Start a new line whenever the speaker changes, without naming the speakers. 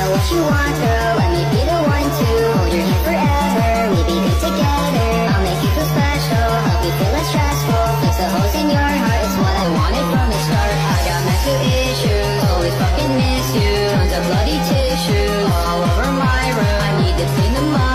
know what you want, girl. Let me be the one to hold your hand forever. We be good together. I'll make you feel special, help you feel less stressful. Fix the holes in your heart, it's what I wanted from the start. I got massive issues, always fucking miss you. Tons of bloody tissue all over my room. I need to clean them up.